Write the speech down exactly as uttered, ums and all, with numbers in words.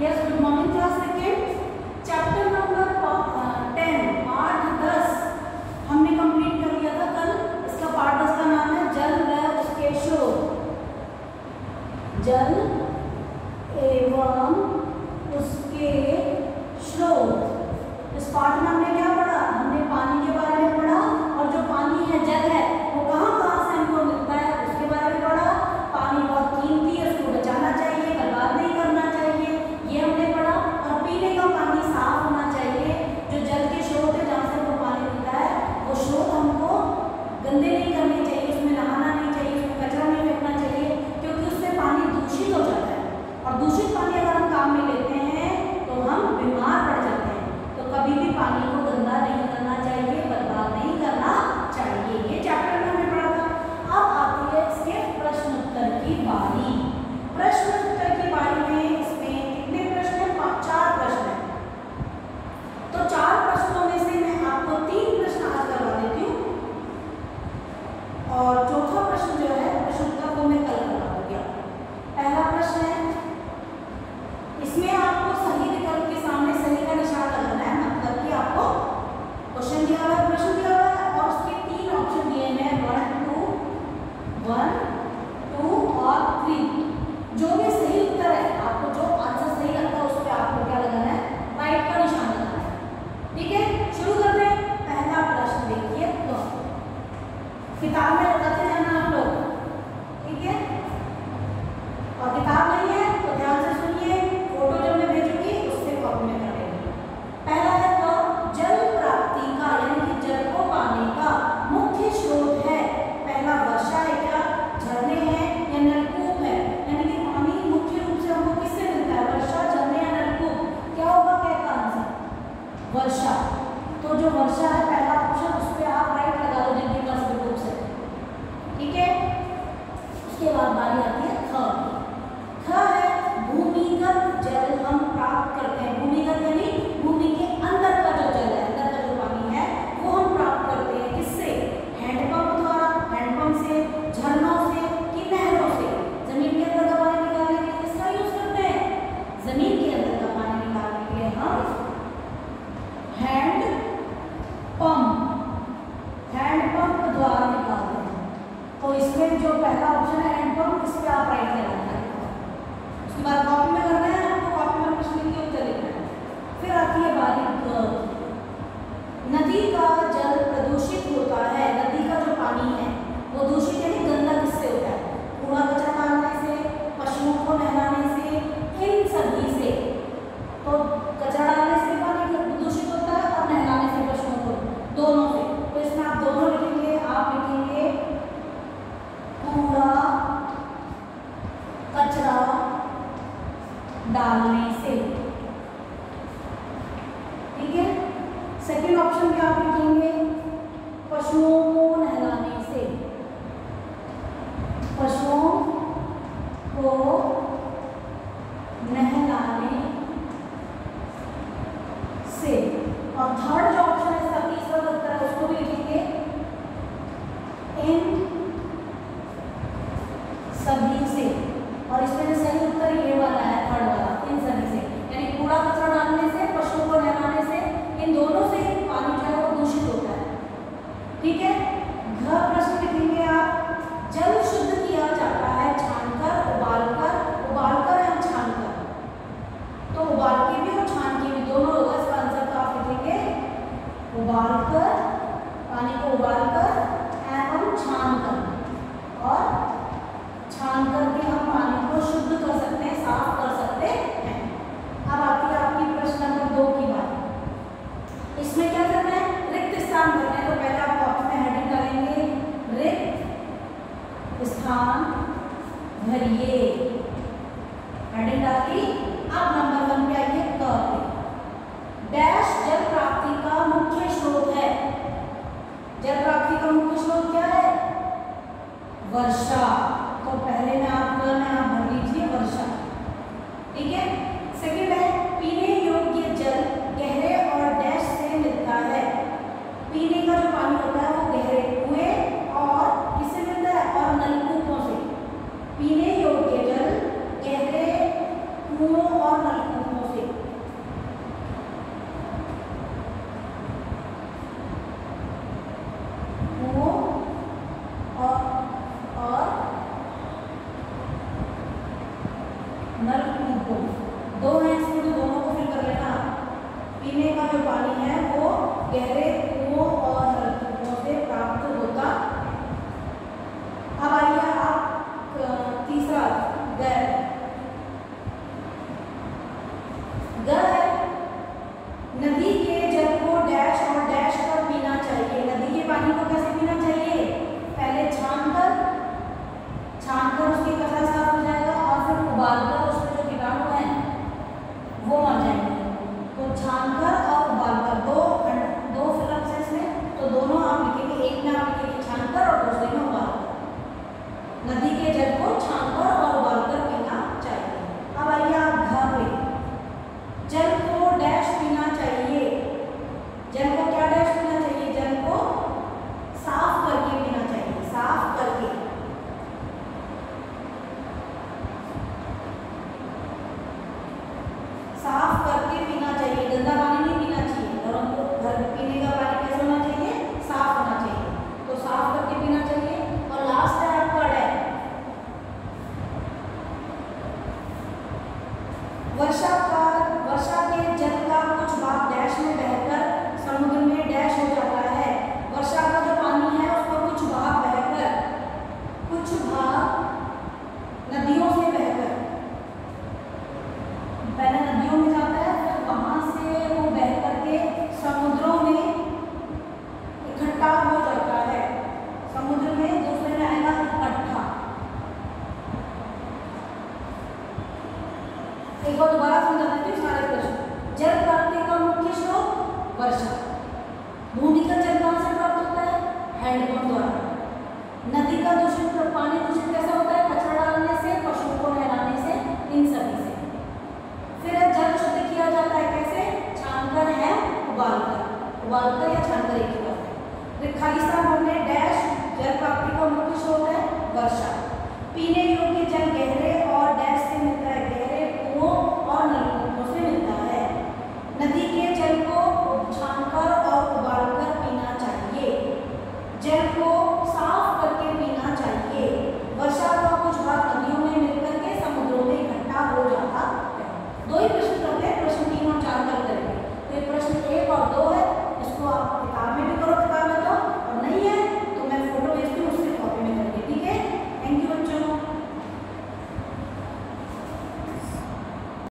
Yes, good morning class second. Chapter number ten part दस हमने complete कर लिया था कल। इसका पार्ट दस का नाम है जल व उसके स्रोत। जल एवं उसके स्रोत। इस पार्ट में हमने क्या पढ़ा? हमने पानी के बारे में पढ़ा, और जो पानी है जल है वो कहाँ कहाँ से हमको मिलता है उसके बारे में पढ़ा। पानी बहुत कीमती है, उसको बचाना चाहिए, बर्बाद नहीं करना चाहिए, ये हमने पढ़ा। और पीने का पानी साफ होना चाहिए। जो जल के स्रोत है जहाँ से हमको पानी मिलता है वो स्रोत हमको गंदे नहीं करने चाहिए, उसमें नहाना नहीं चाहिए, उसमें कचरा नहीं फेंकना चाहिए, क्योंकि उससे पानी दूषित हो जाता है। और दूषित पानी अगर हम काम में लेते हैं तो हम बीमार पड़ जाते हैं। तो कभी भी पानी को गंदा नहीं करना चाहिए, बर्बाद नहीं करना चाहिए। ये चैप्टर में हमने पढ़ा था। अब आती है इसके प्रश्न उत्तर की बारी। प्रश्न उत्तर की बारी में इसमें कितने प्रश्न हैं? चार प्रश्न हैं। तो चार प्रश्नों में से मैं आपको तीन प्रश्न आज करवा देती हूँ, और चौथा प्रश्न जो है प्रश्न उत्तर को मैं कल करवा दूंगी। पहला प्रश्न है, इसमें आपको सही विकल्प के सामने सही का निशान लगाना है। मतलब कि आपको क्वेश्चन दिया हुआ है, प्रश्न दिया हुआ है, और उसके तीन ऑप्शन दिए हैं, वन टू वन टू और थ्री। जो भी सही उत्तर है, आपको जो आंसर सही लगता है उस पर आपको क्या लगाना है? राइट का निशान लगाना है। ठीक है, शुरू करते हैं। पहला प्रश्न देखिए, तो किताब में लगाते जाना आप लोग, ठीक है? और किताब नहीं है तो ध्यान से सुनिए, फोटो जो मैं भेजूंगी उससे कॉपी में कर लेंगे। पहला है तो जल प्राप्ति का यानी कि जल को पाने का मुख्य स्रोत है। पहला वर्षा है क्या, झरने हैं या नलकूप है? यानी कि पानी मुख्य रूप से हमको किससे मिलता है? वर्षा, झरने या नलकूप? क्या होगा क्या का आंसर? वर्षा। तो जो वर्षा है पहला ऑप्शन, उस पर आप राइट लगा दो जिनके पास विकल्प है। ठीक है, उसके बाद बारी आती है ख। ख है भूमिगत जल हम प्राप्त करते हैं। भूमिगत यानी भूमि के अंदर का जो जल है, अंदर का जो पानी है वो हम प्राप्त करते हैं किससे? हैंडपंप द्वारा, हैंडपंप से, झरनों से कि नहरों से? जमीन के अंदर का पानी निकालने के लिए किसका यूज करते हैं? जमीन के अंदर का पानी निकालने के लिए हम हैंड पंप हैंडपंप द्वारा निकालते हैं। तो इसमें जो पहला ऑप्शन है हैंडपंप, इस पर आप राइट लगाना है। उसके बाद कॉपी में करना है आपको, कॉपी में प्रश्न लिख के उत्तर लिखना है। फिर आती है बारी ग। नदी का जल प्रदूषित होता है। नदी का जो पानी है वो दूषित यानी गंदा किससे होता है? कूड़ा कचरा डालने से, पशुओं को नहलाने से, इन सभी से। तो कचरा डालने से पानी दूषित होता है और नहलाने से पशुओं को, दोनों से। तो इसमें आप दोनों लिखेंगे, आप लिखेंगे कूड़ा कचरा डालने से। ठीक है, सेकेंड ऑप्शन में आप लिखेंगे पशुओं को नहलाने से। पशुओं को नहलाने से। और थर्ड जो ऑप्शन है इसका तीसरा उत्तर है, उसको भी लिखेंगे इन सभी से। और इसमें जो सही उत्तर ये वाला है, थर्ड वाला, इन सभी से। यानी कूड़ा कचरा डालने से, पशुओं को नहलाने से, इन दोनों से पानी जो है वो दूषित होता है। ठीक है, घ प्रश्न लिखेंगे आप, जल शुद्ध किया जाता है छानकर, उबालकर, उबालकर या छानकर? नलकूपों, दो हैं इसमें तो दोनों को फिल कर लेना। पीने का जो पानी है वो गहरे कुओं और नलकूपों से प्राप्त होता। अब आइए आप तीसरा गैर गैर नदी के जल को डैश और डैश कर पीना चाहिए। नदी के पानी को कैसे पीना चाहिए? पहले छानकर छानकर उसकी कचरा साफ हो जाएगा और फिर उबालकर उसमें जो कीटाणु हैं वो मर जाएंगे। तो छानकर और उबालकर दो दो फिलअप है इसमें, तो दोनों आप लिखेंगे, एक में आप लिखेंगे छानकर और दूसरे में उबालकर। नदी के जल को छानकर और उबालकर पीना चाहिए। अब आइए आप घर पे जल को डैश पीना चाहिए। जल को क्या डैश पीना चाहिए? जल को साफ करके पीना चाहिए, साफ करके। साफ करके पीना चाहिए, गंदा पानी नहीं पीना चाहिए। और हमको घर पीने का पानी कैसे होना चाहिए? साफ होना चाहिए, तो साफ करके पीना चाहिए। और लास्ट है आपका डैश। वर्षा का वर्षा के जल का कुछ भाग डैश में बहकर समुद्र में डैश हो जाता है। वर्षा का जो पानी है उसका कुछ भाग बहकर कुछ भाग नदियों से बहकर पहले नदियों में जाता है, फिर वहां से वो बह करके समुद्रों में इकट्ठा हो जाता है। समुद्र में दूसरे में आएगा इकट्ठा। एक बार दोबारा समझा देती हूँ सारे प्रश्न। जल प्राप्ति का मुख्य स्रोत वर्षा। भूमिगत जल कहाँ से प्राप्त होता है? हैंडपंप द्वारा। नदी का दूषित पानी दूषित कैसा होता है?